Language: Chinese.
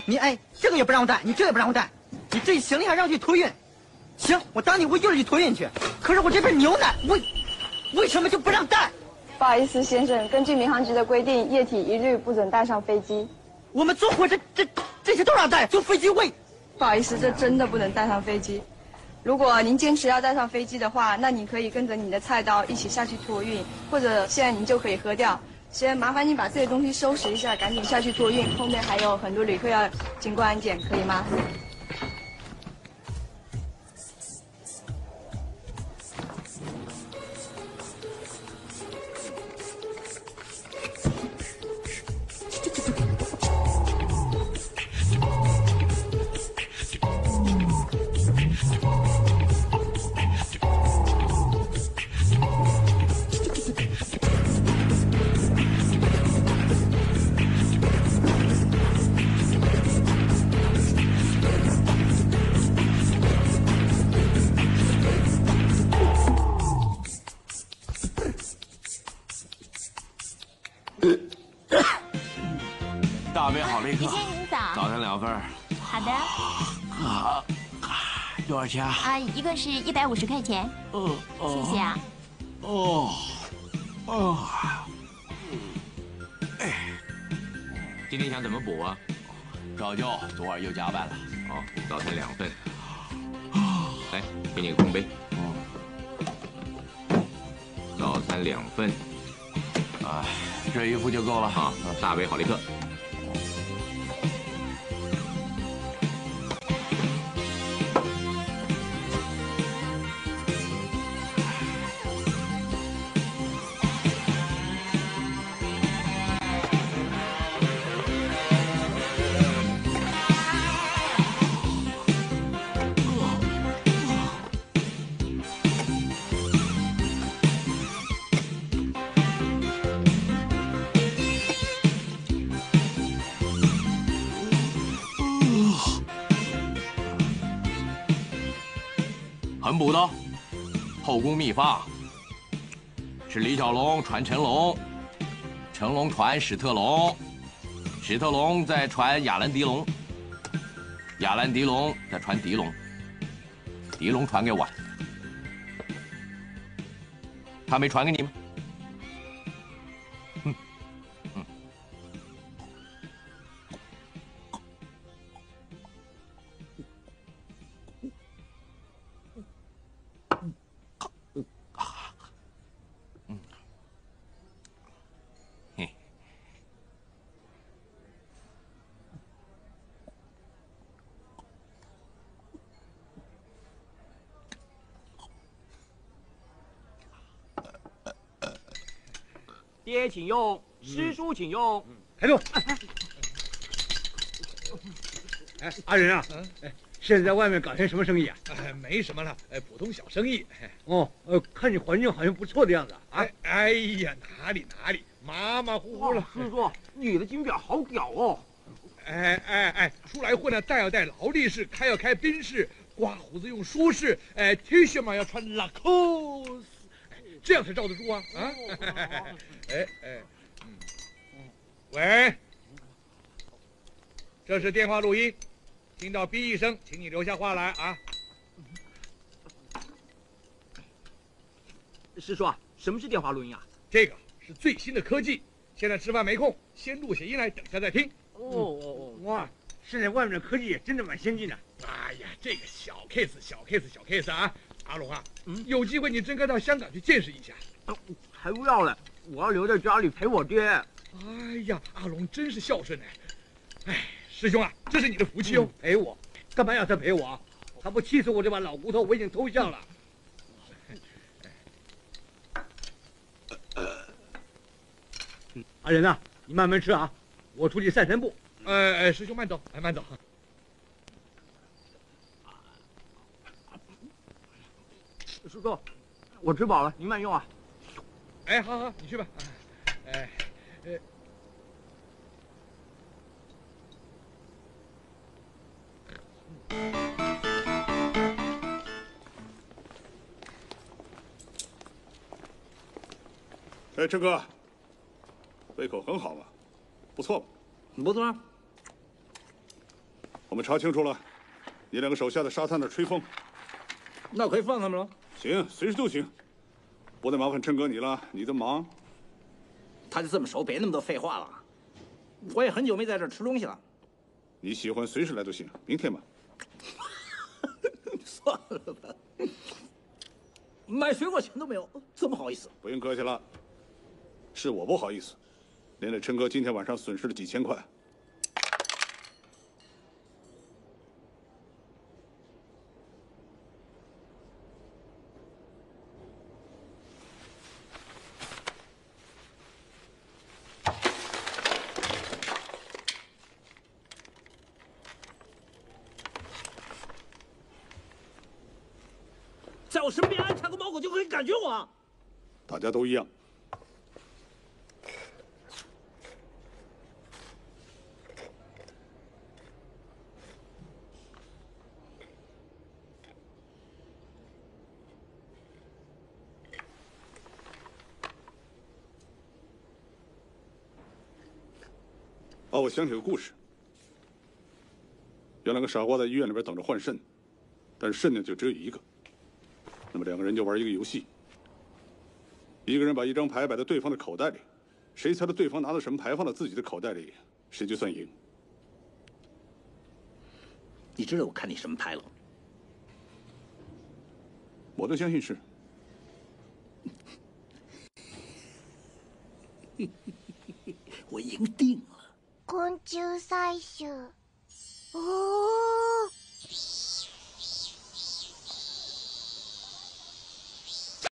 你哎，这个也不让我带，你这个也不让我带，你这行李还让去托运。行，我当你我就是去托运去。可是我这瓶牛奶，为什么就不让带？ 不好意思，先生，根据民航局的规定，液体一律不准带上飞机。 我们坐火车这些都让带，坐飞机不好意思，这真的不能带上飞机。如果您坚持要带上飞机的话，那你可以跟着你的菜刀一起下去托运，或者现在您就可以喝掉。先麻烦你把这些东西收拾一下，赶紧下去托运。后面还有很多旅客要经过安检，可以吗？ 大杯好立克， 姐姐您早。 早餐2份。 好的。 啊，多少钱啊？ 啊，一个是150块钱。谢谢啊。 今天想怎么补啊？ 照旧，昨晚又加班了。 哦，早餐2份。来，给你个空杯。早餐2份。 啊，这一副就够了。 好，大杯好立克。 很补的，后宫秘方，是李小龙传成龙，成龙传史特龙，史特龙再传亚兰狄龙，亚兰狄龙再传狄龙，狄龙传给我，他没传给你吗？ 爹请用，师叔请用。 开动！哎，阿仁啊，现在在外面搞些什么生意啊？ 没什么了，普通小生意。 哦，看你环境好像不错的样子啊。 哎呀，哪里，马马虎虎了。 师叔，你的金表好屌哦！ 出来混呢，戴要戴劳力士，开要开宾士，刮胡子用舒适，T 恤嘛要穿 Lacoste， 这样才罩得住啊！喂，这是电话录音，听到哔一声，请你留下话来啊。 师叔啊，什么是电话录音啊？ 这个是最新的科技，现在吃饭没空，先录些音来，等下再听。 哇，现在外面的科技也真的蛮先进的。 哎呀，这个小 case 啊！阿龙啊，有机会你真该到香港去见识一下。 才不要了，我要留在家里陪我爹。 哎呀，阿龙真是孝顺哎！师兄啊，这是你的福气哦。 陪我？干嘛要他陪我？他不气死我这把老骨头，我已经偷笑了。阿仁啊，你慢慢吃啊，我出去散散步。 师兄慢走，慢走。 师叔，我吃饱了，您慢用啊。 好，你去吧。 陈哥，胃口很好嘛，不错嘛。 不错。 们查清楚了，你两个手下在沙滩那吹风。 那可以放他们了。 行，随时都行。不得麻烦琛哥你了，你的忙。 他就这么熟，别那么多废话了。我也很久没在这儿吃东西了。 你喜欢随时来都行，明天吧。 算了吧，买水果钱都没有，怎么好意思？ 不用客气了，是我不好意思，连累琛哥今天晚上损失了几千块。 在我身边安插个猫狗就可以感觉我。 大家都一样。哦，我想起个故事。有两个傻瓜在医院里边等着换肾，但是肾呢就只有一个。那么两个人就玩一个游戏，一个人把一张牌摆在对方的口袋里，谁猜到对方拿的什么牌放到自己的口袋里，谁就算赢。 你知道我看你什么牌了？ 我都相信是。 我赢定了。 昆虫採集。おー。